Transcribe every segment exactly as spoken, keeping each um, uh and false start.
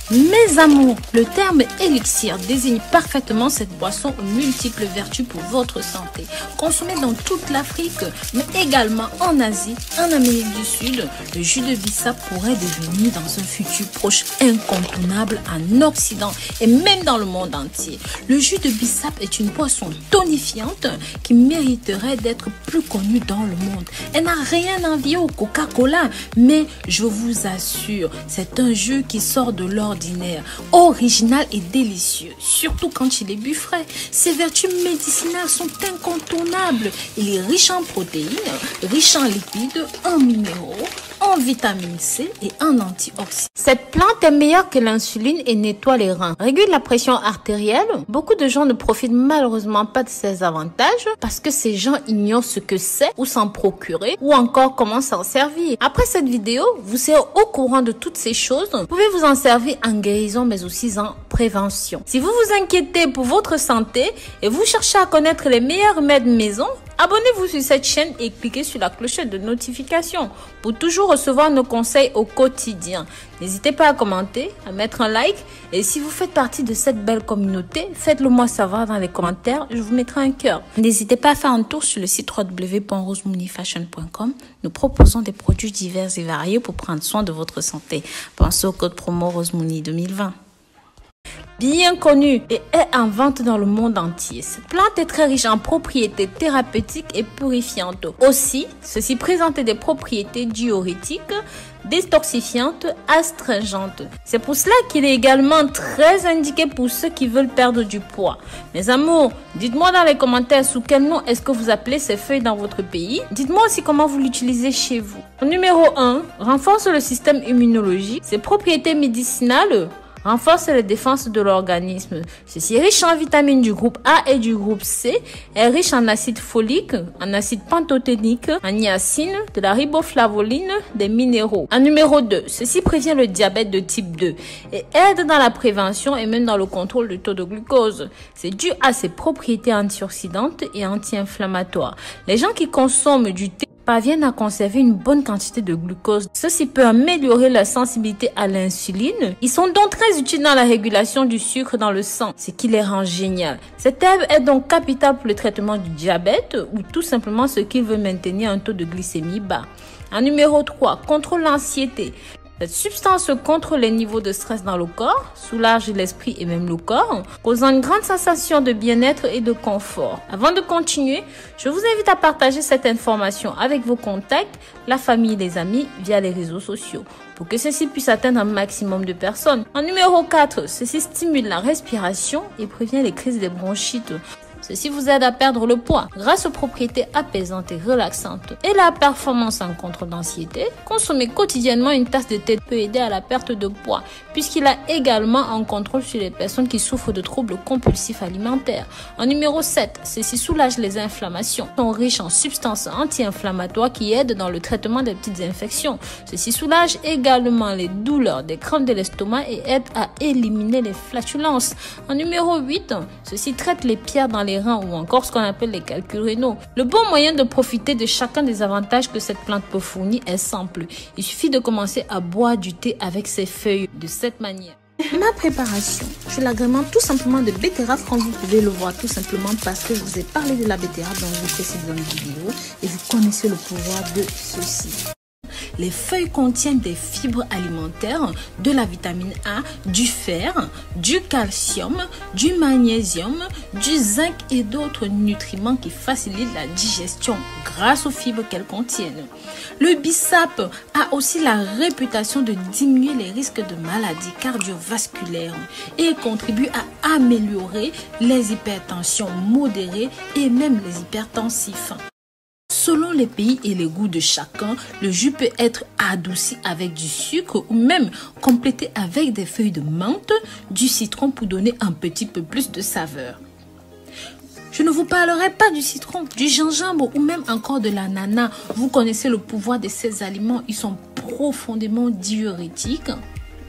Mes amours, le terme élixir désigne parfaitement cette boisson aux multiples vertus pour votre santé. Consommée dans toute l'Afrique, mais également en Asie, en Amérique du Sud, le jus de bissap pourrait devenir dans un futur proche incontournable en Occident et même dans le monde entier. Le jus de bissap est une boisson tonifiante qui mériterait d'être plus connue dans le monde. Elle n'a rien à envier au Coca-Cola, mais je vous assure, c'est un jus qui sort de l'ordre original et délicieux, surtout quand il est bu frais. Ses vertus médicinales sont incontournables. Il est riche en protéines, riche en lipides, en minéraux, en vitamine C et en antioxydants. Cette plante est meilleure que l'insuline et nettoie les reins. Régule la pression artérielle. Beaucoup de gens ne profitent malheureusement pas de ses avantages parce que ces gens ignorent ce que c'est ou s'en procurer ou encore comment s'en servir. Après cette vidéo, vous serez au courant de toutes ces choses. Vous pouvez vous en servir en guérison mais aussi en prévention. Si vous vous inquiétez pour votre santé et vous cherchez à connaître les meilleurs remèdes maison, abonnez-vous sur cette chaîne et cliquez sur la clochette de notification pour toujours recevoir nos conseils au quotidien. N'hésitez pas à commenter, à mettre un like et si vous faites partie de cette belle communauté, faites-le moi savoir dans les commentaires, je vous mettrai un cœur. N'hésitez pas à faire un tour sur le site w w w point rose mooney fashion point com. Nous proposons des produits divers et variés pour prendre soin de votre santé. Pensez au code promo rosemooney deux mille vingt. Bien connue et est en vente dans le monde entier. Cette plante est très riche en propriétés thérapeutiques et purifiantes. Aussi, ceci présente des propriétés diurétiques, détoxifiantes, astringentes. C'est pour cela qu'il est également très indiqué pour ceux qui veulent perdre du poids. Mes amours, dites-moi dans les commentaires sous quel nom est-ce que vous appelez ces feuilles dans votre pays. Dites-moi aussi comment vous l'utilisez chez vous. Numéro un, renforce le système immunologique. Ses propriétés médicinales renforce les défenses de l'organisme. Ceci est riche en vitamines du groupe A et du groupe C, est riche en acide folique, en acide pantothénique, en niacine, de la riboflavoline, des minéraux. En numéro deux, ceci prévient le diabète de type deux et aide dans la prévention et même dans le contrôle du taux de glucose. C'est dû à ses propriétés antioxydantes et anti-inflammatoires. Les gens qui consomment du thé parviennent à conserver une bonne quantité de glucose. Ceci peut améliorer la sensibilité à l'insuline. Ils sont donc très utiles dans la régulation du sucre dans le sang, ce qui les rend génial. Cette herbe est donc capitale pour le traitement du diabète ou tout simplement ce qui veut maintenir un taux de glycémie bas. En numéro trois, contrôle l'anxiété. Cette substance contrôle les niveaux de stress dans le corps, soulage l'esprit et même le corps, causant une grande sensation de bien-être et de confort. Avant de continuer, je vous invite à partager cette information avec vos contacts, la famille et les amis via les réseaux sociaux pour que ceci puisse atteindre un maximum de personnes. En numéro quatre, ceci stimule la respiration et prévient les crises des bronchites. Ceci vous aide à perdre le poids grâce aux propriétés apaisantes et relaxantes et la performance en contrôle d'anxiété. Consommer quotidiennement une tasse de thé peut aider à la perte de poids puisqu'il a également un contrôle sur les personnes qui souffrent de troubles compulsifs alimentaires. En numéro sept, ceci soulage les inflammations. Ils sont riches en substances anti-inflammatoires qui aident dans le traitement des petites infections. Ceci soulage également les douleurs des crampes de l'estomac et aide à éliminer les flatulences. En numéro huit, ceci traite les pierres dans les reins ou encore ce qu'on appelle les calculs rénaux. Le bon moyen de profiter de chacun des avantages que cette plante peut fournir est simple. Il suffit de commencer à boire du thé avec ses feuilles de cette manière. Ma préparation, je l'agrémente tout simplement de betterave comme vous pouvez le voir tout simplement parce que je vous ai parlé de la betterave dans une précédente vidéo et vous connaissez le pouvoir de ceci. Les feuilles contiennent des fibres alimentaires, de la vitamine A, du fer, du calcium, du magnésium, du zinc et d'autres nutriments qui facilitent la digestion grâce aux fibres qu'elles contiennent. Le bissap a aussi la réputation de diminuer les risques de maladies cardiovasculaires et contribue à améliorer les hypertensions modérées et même les hypertensifs. Selon les pays et les goûts de chacun, le jus peut être adouci avec du sucre ou même complété avec des feuilles de menthe, du citron pour donner un petit peu plus de saveur. Je ne vous parlerai pas du citron, du gingembre ou même encore de l'ananas. Vous connaissez le pouvoir de ces aliments, ils sont profondément diurétiques.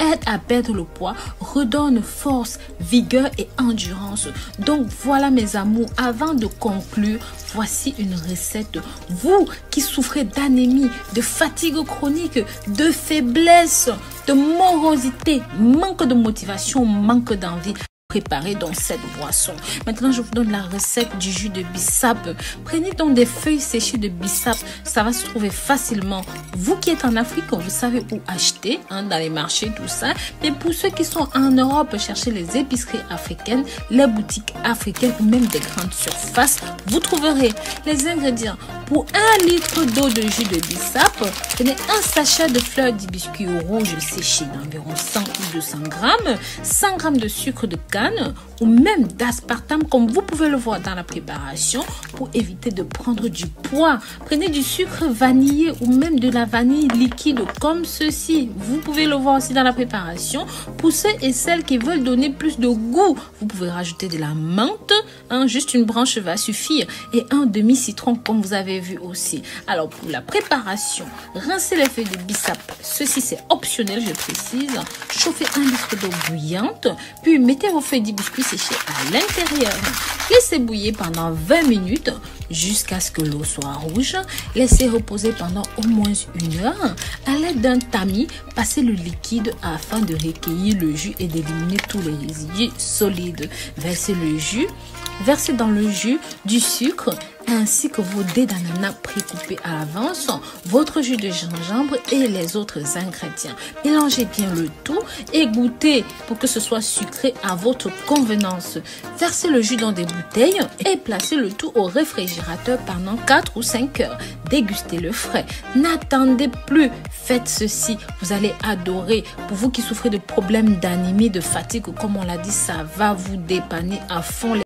aide à perdre le poids, redonne force, vigueur et endurance. Donc voilà mes amours, avant de conclure, voici une recette. Vous qui souffrez d'anémie, de fatigue chronique, de faiblesse, de morosité, manque de motivation, manque d'envie, préparer dans cette boisson. Maintenant, je vous donne la recette du jus de bissap. Prenez donc des feuilles séchées de bissap. Ça va se trouver facilement. Vous qui êtes en Afrique, vous savez où acheter, hein, dans les marchés, tout ça. Mais pour ceux qui sont en Europe, cherchez les épiceries africaines, les boutiques africaines ou même des grandes surfaces. Vous trouverez les ingrédients. Pour un litre d'eau de jus de bissap, prenez un sachet de fleurs d'hibiscus rouge séchées d'environ cent ou deux cents grammes, cent grammes de sucre de canne ou même d'aspartame comme vous pouvez le voir dans la préparation pour éviter de prendre du poids. Prenez du sucre vanillé ou même de la vanille liquide comme ceci. Vous pouvez le voir aussi dans la préparation. Pour ceux et celles qui veulent donner plus de goût, vous pouvez rajouter de la menthe. Hein, juste une branche va suffire et un demi-citron comme vous avez vu aussi. Alors pour la préparation, rincez les feuilles de bissap. Ceci c'est optionnel, je précise. Chauffez un litre d'eau bouillante, puis mettez vos feuilles d'hibiscus séchées à l'intérieur. Laissez bouillir pendant vingt minutes jusqu'à ce que l'eau soit rouge. Laissez reposer pendant au moins une heure. À l'aide d'un tamis, passez le liquide afin de recueillir le jus et d'éliminer tous les résidus solides. Versez le jus, versez dans le jus du sucre ainsi que vos dés d'ananas précoupés à l'avance, votre jus de gingembre et les autres ingrédients. Mélangez bien le tout et goûtez pour que ce soit sucré à votre convenance. Versez le jus dans des bouteilles et placez le tout au réfrigérateur pendant quatre ou cinq heures. Dégustez le frais. N'attendez plus. Faites ceci. Vous allez adorer. Pour vous qui souffrez de problèmes d'anémie, de fatigue, comme on l'a dit, ça va vous dépanner à fond.